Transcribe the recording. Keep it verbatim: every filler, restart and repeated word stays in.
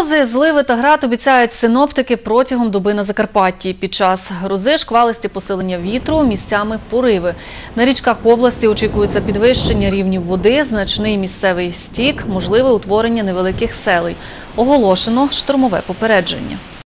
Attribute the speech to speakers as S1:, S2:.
S1: Грози, зливи та град обіцяють синоптики протягом доби на Закарпатті. Під час грози шквалисті посилення вітру, місцями пориви. На річках області очікується підвищення рівнів води, значний місцевий стік, можливе утворення невеликих селей. Оголошено штормове попередження.